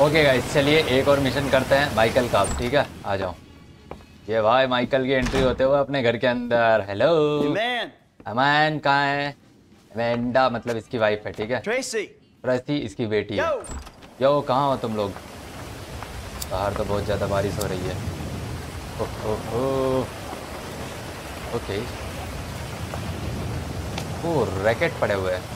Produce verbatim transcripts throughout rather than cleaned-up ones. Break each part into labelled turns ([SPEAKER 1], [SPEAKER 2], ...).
[SPEAKER 1] Okay guys, चलिए एक और मिशन करते हैं माइकल का। ठीक है, आ जाओ। ये भाई माइकल की एंट्री होते हुए अपने घर के अंदर। हेलो अमैन, कहाँ है? अमेंडा मतलब इसकी वाइफ है। ठीक है,
[SPEAKER 2] ट्रेसी
[SPEAKER 1] ट्रेसी इसकी बेटी है। यो, कहाँ हो तुम लोग? बाहर तो बहुत ज़्यादा बारिश हो रही है। ओह ओह ओह, ओके। ओ, रैकेट पड़े हुए हैं,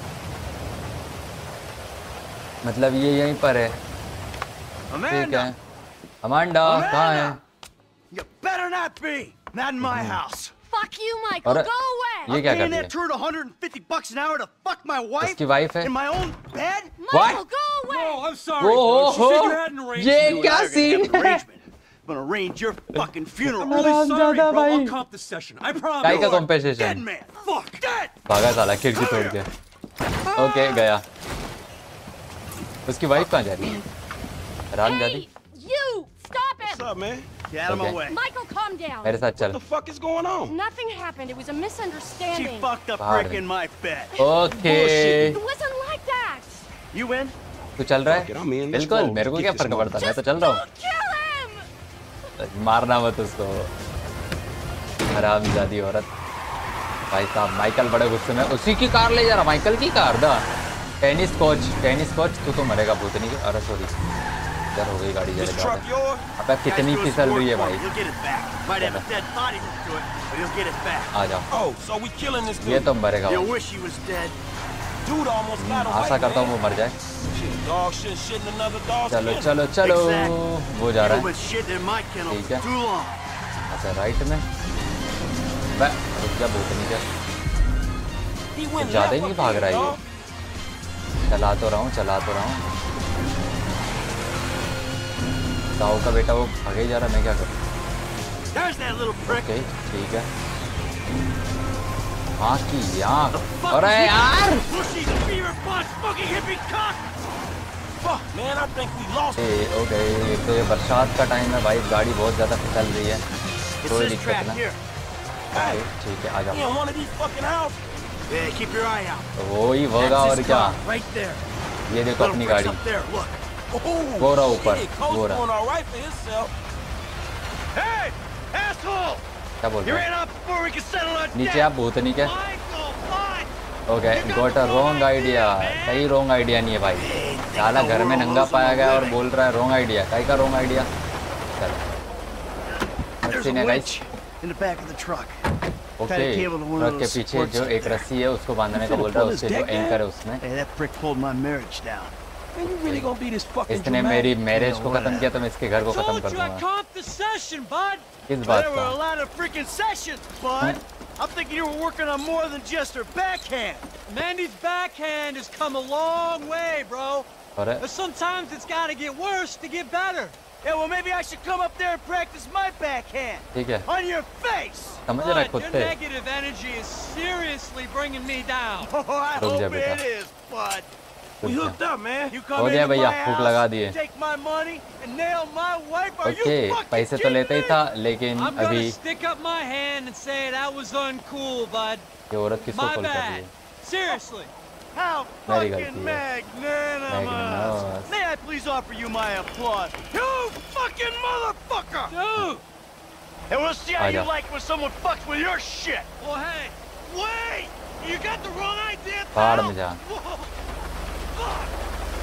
[SPEAKER 1] मतलब ये यहीं पर है। ठीक है, अमांडा कहाँ है?
[SPEAKER 2] You better not be. Not in my house.
[SPEAKER 3] Fuck you, Michael. Go away.
[SPEAKER 1] ये क्या कर
[SPEAKER 2] Paying
[SPEAKER 1] रही
[SPEAKER 2] that turd one hundred fifty bucks an hour to fuck my wife?
[SPEAKER 1] इसकी वाइफ है।
[SPEAKER 2] In my own bed?
[SPEAKER 3] Michael, go away.
[SPEAKER 4] No, I'm sorry.
[SPEAKER 1] Oh,
[SPEAKER 4] She said you had an arrangement.
[SPEAKER 1] ये क्या scene है?
[SPEAKER 2] I'm gonna arrange your fucking funeral.
[SPEAKER 4] I'm really sorry, bro. I'll comp the session. I promise.
[SPEAKER 1] काय का
[SPEAKER 2] Dead
[SPEAKER 1] compensation?
[SPEAKER 2] man. Fuck. Dead.
[SPEAKER 1] भागा साला खिड़की तोड़ के। ओके, गया। उसकी वाइफ कहाँ जा रही है? राम जा रही?
[SPEAKER 3] Hey, you stop it.
[SPEAKER 4] What's up, man?
[SPEAKER 2] Get out of my
[SPEAKER 1] Okay.
[SPEAKER 2] way.
[SPEAKER 3] Michael, calm down.
[SPEAKER 1] मेरे साथ चल।
[SPEAKER 4] What the fuck is going on?
[SPEAKER 3] Nothing happened. It was a
[SPEAKER 2] She
[SPEAKER 3] misunderstanding.
[SPEAKER 2] fucked a
[SPEAKER 1] Pardon.
[SPEAKER 2] brick in my bed.
[SPEAKER 1] Okay,
[SPEAKER 3] It wasn't like that.
[SPEAKER 2] You in?
[SPEAKER 1] तू चल रहा
[SPEAKER 4] Fuck it, I'm
[SPEAKER 1] है?
[SPEAKER 4] in. Let's
[SPEAKER 1] बिल्कुल,
[SPEAKER 4] go.
[SPEAKER 1] मेरे को
[SPEAKER 4] Get
[SPEAKER 1] क्या
[SPEAKER 4] this
[SPEAKER 1] फर्क पड़ता है, मैं तो चल रहा हूँ।
[SPEAKER 3] Don't kill him.
[SPEAKER 1] मारना मत उसको, हरामजादी औरत। भाई साहब माइकल बड़े गुस्से में, उसी की कार ले जा रहा। माइकल की कार दा टेनिस कोच, टेनिस कोच तू तो मरेगा भूतनी के। अरे सॉरी, इधर हो गई गाड़ी।
[SPEAKER 4] This
[SPEAKER 1] जरा
[SPEAKER 4] truck yours?
[SPEAKER 1] अबे कितनी फिसल रही है भाई।
[SPEAKER 2] You'll get it back. Might have a dead body next to it, but you'll get it back.
[SPEAKER 1] आ जाओ,
[SPEAKER 4] Oh, so we killing this
[SPEAKER 1] ये
[SPEAKER 4] dude?
[SPEAKER 1] तो मरेगा।
[SPEAKER 2] You wish he was dead.
[SPEAKER 4] Dude almost got away.
[SPEAKER 1] आशा करता हूँ वो मर जाए।
[SPEAKER 4] Shit, dog shit shitting another dog's
[SPEAKER 1] चलो
[SPEAKER 4] skin.
[SPEAKER 1] चलो चलो,
[SPEAKER 2] Exactly.
[SPEAKER 1] वो जा रहा
[SPEAKER 2] You've
[SPEAKER 1] है।
[SPEAKER 2] been shitting in my kennel
[SPEAKER 1] ठीक है।
[SPEAKER 2] for too long.
[SPEAKER 1] अच्छा, राइट में। बे रुक जा भूतनी के,
[SPEAKER 4] He went
[SPEAKER 1] ज़्यादा ही
[SPEAKER 4] left
[SPEAKER 1] नहीं
[SPEAKER 4] up
[SPEAKER 1] भाग
[SPEAKER 4] here,
[SPEAKER 1] रहा है
[SPEAKER 4] dog.
[SPEAKER 1] ये। चला तो रहा हूँ, चला तो रहा हूँ। ताऊ का बेटा वो भागे ही जा रहा है, मैं क्या करूँ?
[SPEAKER 2] There's that little prick.
[SPEAKER 1] Okay, ठीक है। हाँ की आँख। अरे यार,
[SPEAKER 2] Bushy beaver butt fucking hippie cock.
[SPEAKER 4] Fuck, man, I think we lost.
[SPEAKER 1] ए, ओके। एक तो ये बरसात का टाइम है भाई, गाड़ी बहुत ज़्यादा फिसल रही है।
[SPEAKER 2] It
[SPEAKER 1] कोई
[SPEAKER 2] says
[SPEAKER 1] दिक्कत
[SPEAKER 2] trap
[SPEAKER 1] ना।
[SPEAKER 2] here.
[SPEAKER 1] ओके, ठीक है, आ
[SPEAKER 4] He
[SPEAKER 1] जाओ।
[SPEAKER 4] in one of these fucking houses.
[SPEAKER 2] Yeah, keep your eye out.
[SPEAKER 1] वो ही होगा
[SPEAKER 2] That's
[SPEAKER 1] और
[SPEAKER 2] his
[SPEAKER 1] क्या।
[SPEAKER 2] car, right there.
[SPEAKER 1] ये देखो
[SPEAKER 2] Little
[SPEAKER 1] अपनी
[SPEAKER 2] prick's
[SPEAKER 1] गाड़ी।
[SPEAKER 2] up there. Look.
[SPEAKER 4] Oh,
[SPEAKER 1] Go रहा ऊपर,
[SPEAKER 4] shit, Coach
[SPEAKER 1] go रहा।
[SPEAKER 4] doing all right for himself.
[SPEAKER 2] Hey, asshole!
[SPEAKER 1] क्या बोल
[SPEAKER 2] You
[SPEAKER 1] रहे
[SPEAKER 2] ran
[SPEAKER 1] हैं?
[SPEAKER 2] off before we could settle our
[SPEAKER 1] नीचे
[SPEAKER 2] debt.
[SPEAKER 1] आप भूतनी के।
[SPEAKER 2] Michael, fine.
[SPEAKER 1] Okay, got a wrong idea. सही रॉन्ग आइडिया नहीं है भाई। साला घर में नंगा पाया गया और बोल रहा है रॉन्ग आइडिया। कहीं का रॉन्ग आइडिया? चलो,
[SPEAKER 2] There's a winch in the back of the truck.
[SPEAKER 1] Okay, truck के पीछे जो एक रस्सी है उसको बांधने का बोल रहा है, उससे जो एंकर है उसमें।
[SPEAKER 2] Hey, that prick pulled my marriage down.
[SPEAKER 4] Man, you really gonna be this fucking
[SPEAKER 1] इसने
[SPEAKER 4] dramatic?
[SPEAKER 1] मेरी मैरिज को खत्म किया तो मैं इसके घर को खत्म कर
[SPEAKER 5] Told you I
[SPEAKER 1] दूंगा।
[SPEAKER 5] comped the session, bud.
[SPEAKER 1] किस बात
[SPEAKER 2] There were a
[SPEAKER 1] का?
[SPEAKER 2] lot of freaking sessions, bud. I'm thinking you were working on more than just her backhand.
[SPEAKER 5] Mandy's backhand has come a long way, bro.
[SPEAKER 1] अरे
[SPEAKER 5] But sometimes it's got to get worse to get better.
[SPEAKER 2] Yeah, well, maybe I should come up there and practice my backhand.
[SPEAKER 1] ठीक है,
[SPEAKER 2] On your face.
[SPEAKER 1] समझ रहा है
[SPEAKER 5] Bud, your
[SPEAKER 1] कुत्ते।
[SPEAKER 5] negative energy is seriously bringing me down.
[SPEAKER 2] Oh, I
[SPEAKER 1] रुक जा
[SPEAKER 2] hope
[SPEAKER 1] बेटा।
[SPEAKER 2] it is, bud.
[SPEAKER 4] We hooked up, man.
[SPEAKER 2] You
[SPEAKER 1] हो
[SPEAKER 2] come
[SPEAKER 1] गया
[SPEAKER 2] into
[SPEAKER 1] भैया,
[SPEAKER 2] my
[SPEAKER 1] फूक लगा
[SPEAKER 2] house,
[SPEAKER 1] दिए।
[SPEAKER 2] take my money, and nail my wife. Are
[SPEAKER 1] okay,
[SPEAKER 2] you fucking
[SPEAKER 1] पैसे तो
[SPEAKER 2] kidding
[SPEAKER 1] लेते ही
[SPEAKER 2] me?
[SPEAKER 1] था, लेकिन
[SPEAKER 5] I'm gonna
[SPEAKER 1] अभी
[SPEAKER 5] stick up my hand and say that was uncool, bud.
[SPEAKER 1] ये औरत किसको
[SPEAKER 5] My
[SPEAKER 1] कॉल कर रही
[SPEAKER 5] bad.
[SPEAKER 1] है?
[SPEAKER 5] Seriously.
[SPEAKER 2] How
[SPEAKER 1] मेरी
[SPEAKER 2] fucking
[SPEAKER 1] गलती है।
[SPEAKER 2] magnanimous.
[SPEAKER 1] Magnanimous.
[SPEAKER 2] May I please offer you my applause? You fucking motherfucker!
[SPEAKER 5] Dude.
[SPEAKER 2] And we'll see how you
[SPEAKER 1] आजा।
[SPEAKER 2] like when someone fucks with your shit.
[SPEAKER 5] Well, hey.
[SPEAKER 2] Wait! You got the wrong idea,
[SPEAKER 1] भाड़
[SPEAKER 2] pal.
[SPEAKER 1] में जा,
[SPEAKER 2] Whoa, fuck.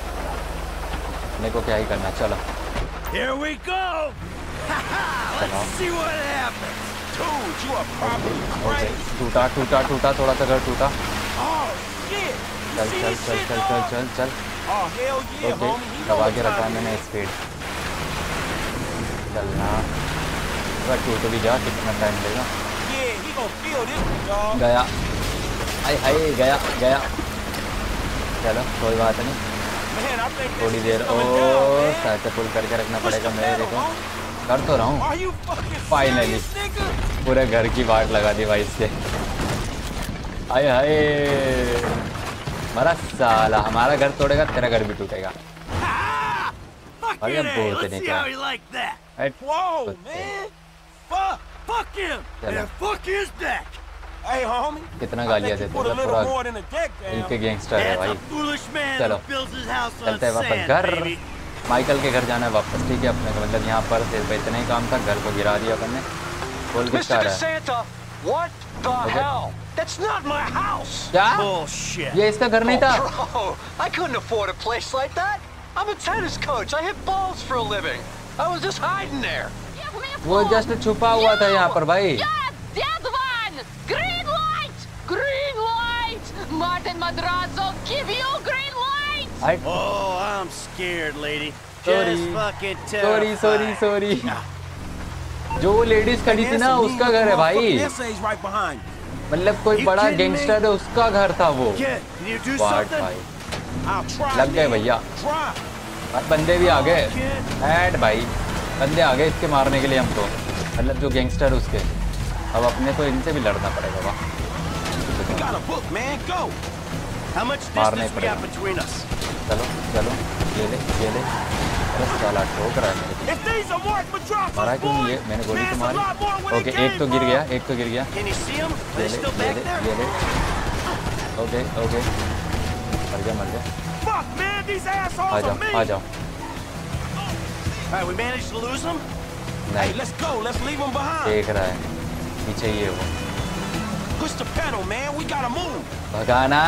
[SPEAKER 1] मेरे को क्या ही करना। चलो
[SPEAKER 2] Here we go. Ha ha!
[SPEAKER 1] Come on.
[SPEAKER 2] Let's see what happens.
[SPEAKER 4] Dude, you are probably
[SPEAKER 1] okay,
[SPEAKER 4] crazy.
[SPEAKER 1] टूटा टूटा टूटा, थोड़ा सा घर टूटा।
[SPEAKER 4] Oh, shit. You
[SPEAKER 1] चल
[SPEAKER 4] see
[SPEAKER 1] चल
[SPEAKER 4] this
[SPEAKER 1] चल
[SPEAKER 4] shit,
[SPEAKER 1] चल
[SPEAKER 4] dog?
[SPEAKER 1] चल चल चल।
[SPEAKER 4] Oh, hell yeah,
[SPEAKER 1] okay,
[SPEAKER 4] homie. He
[SPEAKER 1] दबा
[SPEAKER 4] know
[SPEAKER 1] के
[SPEAKER 4] what
[SPEAKER 1] रखा है
[SPEAKER 4] time it
[SPEAKER 1] मैंने
[SPEAKER 4] is.
[SPEAKER 1] स्पीड। चलना, अगर टूट भी जा कितना टाइम लेगा।
[SPEAKER 4] Yeah, he gonna feel this, dog.
[SPEAKER 1] गया, आई हाय, गया गया। चलो कोई बात नहीं,
[SPEAKER 4] Man, I think this
[SPEAKER 1] थोड़ी
[SPEAKER 4] is
[SPEAKER 1] देर। Oh
[SPEAKER 4] coming down, man.
[SPEAKER 1] Side से पुल करके रखना
[SPEAKER 4] Push
[SPEAKER 1] पड़ेगा
[SPEAKER 4] the
[SPEAKER 1] मेरे
[SPEAKER 4] pedal,
[SPEAKER 1] को।
[SPEAKER 4] homie.
[SPEAKER 1] कर तो रहा हूँ।
[SPEAKER 4] Are you fucking
[SPEAKER 1] Finally.
[SPEAKER 4] serious, nigga?
[SPEAKER 1] पूरे घर की वाट लगा दी भाई इससे। हाय हाय, मरा साला, हमारा घर तोड़ेगा तेरा घर भी टूटेगा।
[SPEAKER 2] Ha! Fuck
[SPEAKER 1] अरे
[SPEAKER 2] it,
[SPEAKER 1] अब बोलते
[SPEAKER 2] let's
[SPEAKER 1] नहीं
[SPEAKER 2] see
[SPEAKER 1] क्या।
[SPEAKER 2] how he like that.
[SPEAKER 1] Right?
[SPEAKER 4] Whoa,
[SPEAKER 1] कुत्ते।
[SPEAKER 4] man. Fuck.
[SPEAKER 2] Fuck him.
[SPEAKER 1] चलो।
[SPEAKER 2] And fuck his deck.
[SPEAKER 4] Hey, homie.
[SPEAKER 1] कितना
[SPEAKER 4] I
[SPEAKER 1] गालियाँ
[SPEAKER 4] think you
[SPEAKER 1] देते
[SPEAKER 4] put a
[SPEAKER 1] हैं,
[SPEAKER 4] little
[SPEAKER 1] पूरा
[SPEAKER 4] more than a deck down.
[SPEAKER 1] इनके गैंगस्टर है
[SPEAKER 2] That's
[SPEAKER 1] भाई।
[SPEAKER 2] a foolish man
[SPEAKER 1] चलो,
[SPEAKER 2] who builds his house on
[SPEAKER 1] चलते हैं वापस
[SPEAKER 2] sand,
[SPEAKER 1] घर।
[SPEAKER 2] baby.
[SPEAKER 1] माइकल के घर जाना है वापस, ठीक है अपने को, मतलब यहाँ पर सिर्फ इतना ही काम था, घर को गिरा दिया अपन ने। बोल कुछ
[SPEAKER 5] Mister
[SPEAKER 1] कह रहा है।
[SPEAKER 5] DeSanta, what the hell? That's not my house.
[SPEAKER 1] क्या?
[SPEAKER 2] Bullshit.
[SPEAKER 1] ये इसका घर नहीं था?
[SPEAKER 5] Oh, bro, I couldn't afford a place like that. I'm a tennis coach. I hit balls for a living. I was just hiding there.
[SPEAKER 3] Give me a
[SPEAKER 1] वो
[SPEAKER 3] phone.
[SPEAKER 1] Just छुपा हुआ था यहाँ पर भाई।
[SPEAKER 3] You're a dead one. Green light. Green light. Martin Madrazo, give you green light.
[SPEAKER 1] I...
[SPEAKER 2] Oh, I'm scared, lady.
[SPEAKER 1] Sorry.
[SPEAKER 2] Just fucking
[SPEAKER 1] Sorry, sorry,
[SPEAKER 2] terrified.
[SPEAKER 1] sorry. जो ladies खड़ी थी ना उसका घर है भाई,
[SPEAKER 4] Essay's right behind you.
[SPEAKER 1] मतलब कोई
[SPEAKER 2] You
[SPEAKER 1] बड़ा
[SPEAKER 2] kidding me?
[SPEAKER 1] गैंगस्टर है उसका घर था वो।
[SPEAKER 2] Kid, can you do
[SPEAKER 1] watt
[SPEAKER 2] something?
[SPEAKER 1] भाई,
[SPEAKER 4] I'll try.
[SPEAKER 1] लग गए
[SPEAKER 4] man.
[SPEAKER 1] भैया।
[SPEAKER 4] Try.
[SPEAKER 1] अब बंदे भी आ गए,
[SPEAKER 2] Kid.
[SPEAKER 1] ऐड भाई, बंदे आ गए इसके मारने के लिए हमको, मतलब जो गैंगस्टर उसके। अब अपने को इनसे भी लड़ना पड़ेगा। वाह,
[SPEAKER 4] You got a book, man. Go.
[SPEAKER 2] How much
[SPEAKER 1] मारना ही
[SPEAKER 2] distance we got
[SPEAKER 1] पड़ेगा।
[SPEAKER 2] between us?
[SPEAKER 1] चलो चलो, ये ले ये ले, अरे साला ठोक रहा है मेरे को।
[SPEAKER 4] If these are Mark Madrazo's
[SPEAKER 1] मारा क्यों नहीं
[SPEAKER 4] boys,
[SPEAKER 1] ये? मैंने गोली
[SPEAKER 4] man,
[SPEAKER 1] तो
[SPEAKER 4] it's a lot more
[SPEAKER 1] मारी।
[SPEAKER 4] where
[SPEAKER 1] ओके,
[SPEAKER 4] they
[SPEAKER 1] एक तो
[SPEAKER 4] came
[SPEAKER 1] गिर
[SPEAKER 4] from.
[SPEAKER 1] गया, एक तो गिर गया।
[SPEAKER 2] Can you see them? Are
[SPEAKER 1] ये
[SPEAKER 2] they
[SPEAKER 1] ले
[SPEAKER 2] still
[SPEAKER 1] ये
[SPEAKER 2] back
[SPEAKER 1] ले
[SPEAKER 2] there?
[SPEAKER 1] ये ले, ओके ओके, मर गया मर गया।
[SPEAKER 4] Fuck, man, these
[SPEAKER 1] uh
[SPEAKER 4] assholes are
[SPEAKER 1] जाओ
[SPEAKER 4] me.
[SPEAKER 1] आ जाओ।
[SPEAKER 2] All right, we managed to lose them.
[SPEAKER 4] Hey,
[SPEAKER 1] नहीं,
[SPEAKER 4] let's go. Let's leave them behind.
[SPEAKER 1] देख रहा है पीछे ही है वो।
[SPEAKER 4] Push the pedal, man. We gotta move.
[SPEAKER 1] भगाना।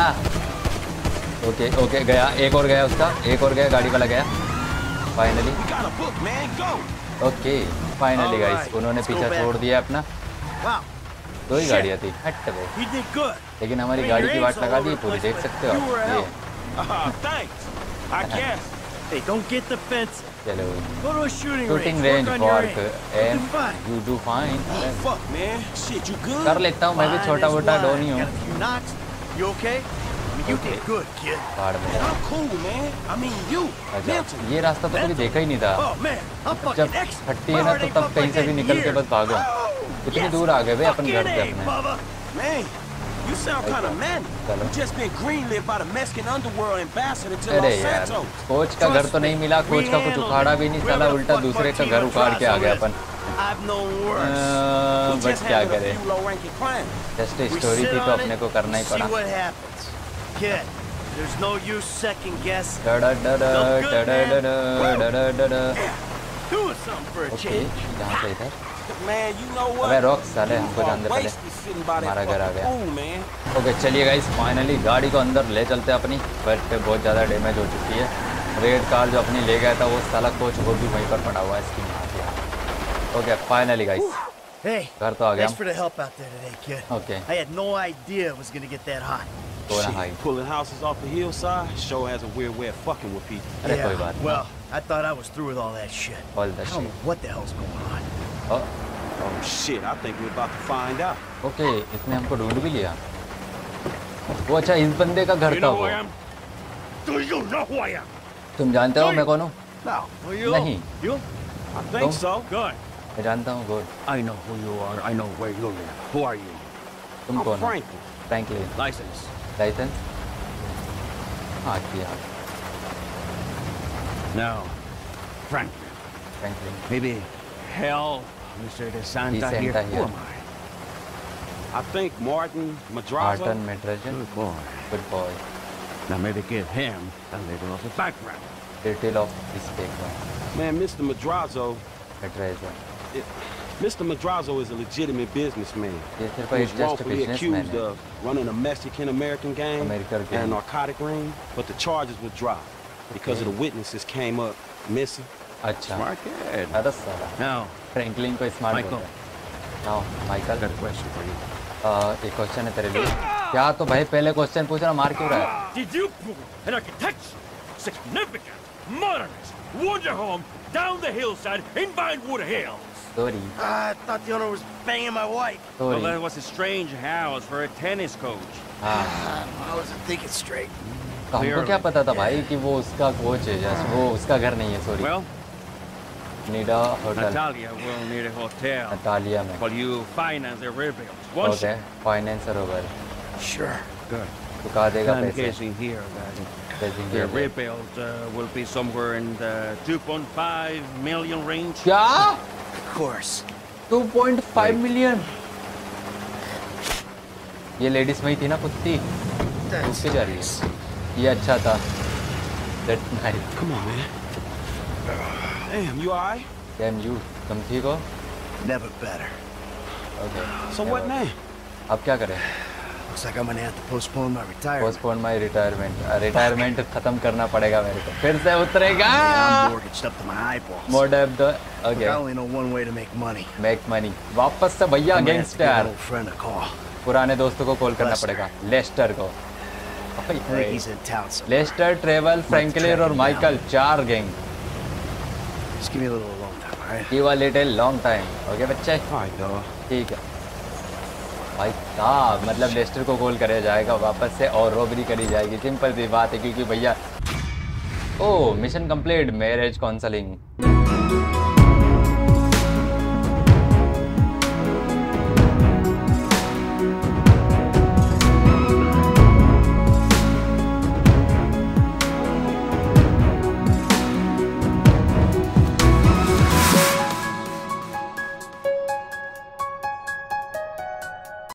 [SPEAKER 1] ओके ओके, गया, एक और गया उसका, एक और गया, गाड़ी वाला गया finally.
[SPEAKER 4] We got a book, man. Go.
[SPEAKER 1] Okay finally guys,
[SPEAKER 2] Alright,
[SPEAKER 1] उन्होंने
[SPEAKER 2] let's go
[SPEAKER 1] पीछा
[SPEAKER 2] back.
[SPEAKER 1] छोड़ दिया अपना।
[SPEAKER 2] Wow.
[SPEAKER 1] दो ही
[SPEAKER 2] Shit.
[SPEAKER 1] गाड़ियाँ थी, हट गए।
[SPEAKER 2] You did good.
[SPEAKER 1] लेकिन
[SPEAKER 2] I
[SPEAKER 1] हमारी
[SPEAKER 2] mean,
[SPEAKER 1] गाड़ी
[SPEAKER 2] your
[SPEAKER 1] की
[SPEAKER 2] aim's
[SPEAKER 1] वाट
[SPEAKER 2] all
[SPEAKER 1] लगा
[SPEAKER 2] over
[SPEAKER 1] दी
[SPEAKER 2] the
[SPEAKER 1] पूरी,
[SPEAKER 2] place,
[SPEAKER 1] देख
[SPEAKER 2] but
[SPEAKER 1] सकते हो
[SPEAKER 2] you were
[SPEAKER 1] आप। ये
[SPEAKER 2] help.
[SPEAKER 4] Uh, thanks. I guess.
[SPEAKER 2] Hey, don't get defensive.
[SPEAKER 1] चलो,
[SPEAKER 2] Go to a shooting,
[SPEAKER 1] shooting
[SPEAKER 2] range.
[SPEAKER 1] Range
[SPEAKER 2] Work on your
[SPEAKER 1] पार्क,
[SPEAKER 2] aim.
[SPEAKER 1] Aim
[SPEAKER 2] You'll be fine.
[SPEAKER 1] You do fine.
[SPEAKER 4] Oh, fuck, man. Shit, you good?
[SPEAKER 1] कर लेता हूँ मैं भी,
[SPEAKER 2] Fine
[SPEAKER 1] छोटा
[SPEAKER 2] as
[SPEAKER 1] मोटा
[SPEAKER 2] wine.
[SPEAKER 1] Done ही हूँ।
[SPEAKER 2] Got a few knocks. You okay? I mean, you
[SPEAKER 1] Okay.
[SPEAKER 2] did good, kid.
[SPEAKER 1] पहाड़ में
[SPEAKER 4] I'm cool, man. I mean, you.
[SPEAKER 1] अच्छा,
[SPEAKER 4] Mentally.
[SPEAKER 1] ये रास्ता तो कभी देखा ही नहीं था।
[SPEAKER 2] Oh man, I'm
[SPEAKER 1] जब
[SPEAKER 2] fucking excellent.
[SPEAKER 1] फटती है ना तो तब कहीं से भी निकल के बस भागो। इतनी दूर आ गए भाई अपन घर से अपने।
[SPEAKER 4] Man, you sound kind of man.
[SPEAKER 1] चलो।
[SPEAKER 4] You just been greenlit by the Mexican underworld ambassador to
[SPEAKER 1] अरे
[SPEAKER 4] Los
[SPEAKER 1] यार,
[SPEAKER 4] Santos.
[SPEAKER 1] कोच का घर तो नहीं मिला, कोच का कुछ उखाड़ा भी नहीं, साला उल्टा दूसरे का घर उखाड़ के आ गया अपन।
[SPEAKER 2] I've known worse.
[SPEAKER 4] We
[SPEAKER 1] but
[SPEAKER 4] just
[SPEAKER 1] क्या
[SPEAKER 4] handled a
[SPEAKER 1] करे,
[SPEAKER 4] few low-ranking crimes.
[SPEAKER 1] Just
[SPEAKER 2] We
[SPEAKER 1] story
[SPEAKER 2] sit
[SPEAKER 1] थी तो
[SPEAKER 2] on
[SPEAKER 1] अपने
[SPEAKER 2] it,
[SPEAKER 1] को करना ही
[SPEAKER 2] see
[SPEAKER 1] पड़ा।
[SPEAKER 2] what happens. Kid, there's no use second guessing.
[SPEAKER 1] डडा डडा डडा डडा डडा डडा।
[SPEAKER 2] Doing something for a
[SPEAKER 1] okay,
[SPEAKER 2] change.
[SPEAKER 1] यहाँ से इधर।
[SPEAKER 4] Man, you know what?
[SPEAKER 1] अबे रॉक साले, हमको
[SPEAKER 4] You
[SPEAKER 1] जान दे
[SPEAKER 4] are
[SPEAKER 1] पहले।
[SPEAKER 4] wasted sitting by that
[SPEAKER 1] हमारा घर आ
[SPEAKER 4] fucking
[SPEAKER 1] गया।
[SPEAKER 4] pool, man.
[SPEAKER 1] ओके चलिए गाइस, फाइनली गाड़ी को अंदर ले चलते हैं अपनी, बट पे बहुत ज़्यादा डैमेज हो चुकी है। रेड कार जो अपनी ले गया था वो साला कोच वो भी वहीं पर पड़ा हुआ है इसकी मार दिया। ओके फाइनली गाइस,
[SPEAKER 2] Hey,
[SPEAKER 1] घर तो आ गया।
[SPEAKER 2] thanks for the help out there today, kid.
[SPEAKER 1] Okay.
[SPEAKER 2] I had no idea it was gonna get that hot.
[SPEAKER 1] तो ना
[SPEAKER 4] Shit,
[SPEAKER 1] भाई,
[SPEAKER 4] pulling houses off the hillside sure has a weird way of fucking with people.
[SPEAKER 1] अरे कोई बात नहीं।
[SPEAKER 2] well, I thought I was through with all that shit.
[SPEAKER 1] All that
[SPEAKER 2] I don't
[SPEAKER 1] shit.
[SPEAKER 2] know what the hell's going on.
[SPEAKER 1] Oh,
[SPEAKER 4] Oh shit, I think we're about to find out.
[SPEAKER 1] Okay, इसने हमको ढूंढ भी लिया। वो अच्छा, इस बंदे का घर था वो।
[SPEAKER 2] Do you know who I am?
[SPEAKER 1] तुम जानते हो मैं कौन हूँ?
[SPEAKER 4] No,
[SPEAKER 2] Who you?
[SPEAKER 1] नहीं,
[SPEAKER 2] You?
[SPEAKER 4] I think
[SPEAKER 1] Don't-
[SPEAKER 4] so.
[SPEAKER 2] Good.
[SPEAKER 1] मैं जानता हूँ good.
[SPEAKER 2] I know who you are. I know where you live. Who are you?
[SPEAKER 1] तुम
[SPEAKER 4] I'm
[SPEAKER 1] कौन हो?
[SPEAKER 4] Franklin.
[SPEAKER 1] फ्रैंकलिन।
[SPEAKER 2] License.
[SPEAKER 1] लाइसेंस? हाँ किया,
[SPEAKER 2] No. Franklin.
[SPEAKER 1] Franklin.
[SPEAKER 2] Maybe hell, Mister DeSanta
[SPEAKER 1] DeSanta
[SPEAKER 2] here. Who
[SPEAKER 1] here.
[SPEAKER 2] am I?
[SPEAKER 4] I think Martin Madrazo.
[SPEAKER 1] आर्टन मेट्रेजन,
[SPEAKER 2] Good boy.
[SPEAKER 1] Good boy.
[SPEAKER 2] Now maybe give him a little of his background.
[SPEAKER 1] Detail of this background,
[SPEAKER 4] Man, Mister Madrazo.
[SPEAKER 1] मेट्रेजन।
[SPEAKER 4] Mister Madrazo is a legitimate businessman.
[SPEAKER 1] ये सिर्फ
[SPEAKER 4] He
[SPEAKER 1] एक
[SPEAKER 4] was
[SPEAKER 1] just
[SPEAKER 4] wrongfully
[SPEAKER 1] businessman
[SPEAKER 4] accused
[SPEAKER 1] है।
[SPEAKER 4] of running a Mexican-American gang
[SPEAKER 1] American
[SPEAKER 4] and
[SPEAKER 1] gang.
[SPEAKER 4] a narcotic ring, but the charges were dropped because of the witnesses came up missing.
[SPEAKER 1] अच्छा,
[SPEAKER 2] Smart kid.
[SPEAKER 1] अरे साला,
[SPEAKER 2] Now,
[SPEAKER 1] Franklin को smart
[SPEAKER 2] Michael.
[SPEAKER 1] बोलते हैं। हाँ Michael,
[SPEAKER 2] I got a question for you.
[SPEAKER 1] आ, एक question है तेरे लिए। क्या तो भाई पहले क्वेश्चन पूछना, मार क्यों रहा है?
[SPEAKER 5] Did you pull an architecture, significant, modernist, wonder home down the hillside in Vinewood Hills?
[SPEAKER 1] Sorry
[SPEAKER 2] I thought the owner was banging my wife.
[SPEAKER 5] Well,
[SPEAKER 1] sorry.
[SPEAKER 5] that was a strange house for a tennis coach.
[SPEAKER 1] हाँ,
[SPEAKER 2] I wasn't thinking straight.
[SPEAKER 1] तो हमको क्या पता था भाई कि वो उसका कोच है, जैसे वो उसका घर नहीं है। Sorry.
[SPEAKER 5] Well,
[SPEAKER 1] need a hotel,
[SPEAKER 5] Natalia will need a hotel
[SPEAKER 1] Natalia में।
[SPEAKER 5] while you finance the rebuild. Once
[SPEAKER 1] okay, financer होगा,
[SPEAKER 2] Sure. Good.
[SPEAKER 1] चुका देगा
[SPEAKER 5] I'm
[SPEAKER 1] पैसे।
[SPEAKER 5] guessing here that
[SPEAKER 1] Guessing
[SPEAKER 5] the
[SPEAKER 1] here.
[SPEAKER 5] rebuild uh, will be somewhere in the two point five million range.
[SPEAKER 1] क्या?
[SPEAKER 2] Of course.
[SPEAKER 1] Two point five million? ये ladies में ही थी ना कुत्ती,
[SPEAKER 2] That's
[SPEAKER 1] उसके जा रही है। ये अच्छा था। That's nice.
[SPEAKER 4] Come on, man. Damn, you alright?
[SPEAKER 1] Damn you, तुम ठीक हो?
[SPEAKER 2] Never better.
[SPEAKER 1] Okay.
[SPEAKER 4] So what now?
[SPEAKER 1] अब क्या करें?
[SPEAKER 2] Looks like I'm gonna have to postpone my retirement.
[SPEAKER 1] Postpone my retirement. Retirement खत्म करना पड़ेगा मेरे को. फिर से उतरेगा.
[SPEAKER 2] I'm mortgaged up to my eyeballs.
[SPEAKER 1] More debt.
[SPEAKER 2] Look,
[SPEAKER 1] Okay.
[SPEAKER 2] I only know one way to make money.
[SPEAKER 1] Make money. वापस से भैया
[SPEAKER 2] I'm gonna have to give
[SPEAKER 1] gangster.
[SPEAKER 2] an old friend a call.
[SPEAKER 1] पुराने दोस्तों को call करना
[SPEAKER 2] Lester.
[SPEAKER 1] पड़ेगा. Lester को.
[SPEAKER 2] I think he's in town somewhere.
[SPEAKER 1] Lester, Trevor, Franklin और माइकल, चार gang.
[SPEAKER 2] Just give me a little alone time, all right?
[SPEAKER 1] Give a little long time. Okay बच्चे?
[SPEAKER 4] Alright, dog.
[SPEAKER 1] ठीक है. भाई साहब मतलब लेस्टर को कॉल कराया जाएगा वापस से और रॉबरी करी जाएगी. सिंपल सी बात है क्योंकि भैया oh mission complete marriage counselling.